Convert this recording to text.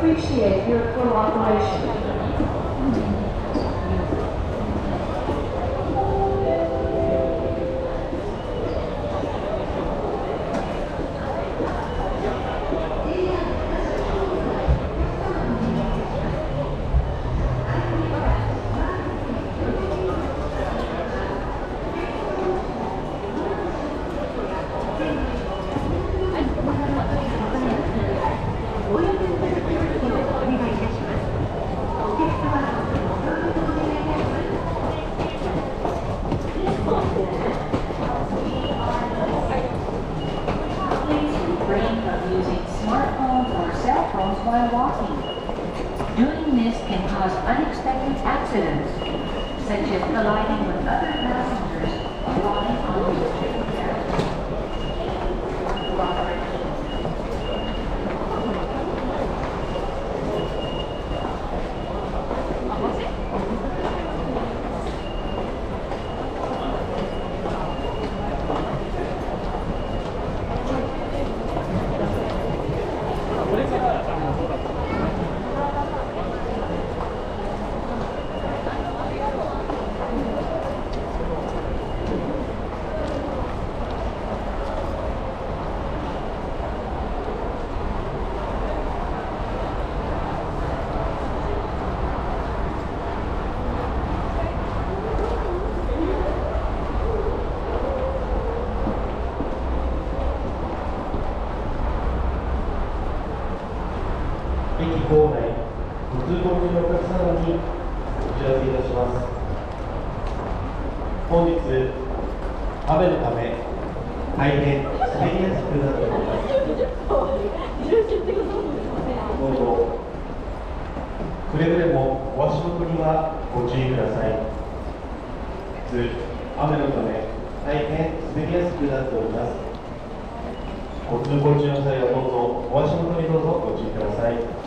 appreciate your cooperation. While walking. Doing this can cause unexpected accidents, such as colliding with other passengers or falling onto the trail. 駅構内、ご通行中のお客様にお知らせいたします。本日、雨のため、大変滑りやすくなっております。どうぞ、くれぐれもお足元にはご注意ください。雨のため、大変滑りやすくなっております。ご通行中の際はどうぞ、お足元にどうぞご注意ください。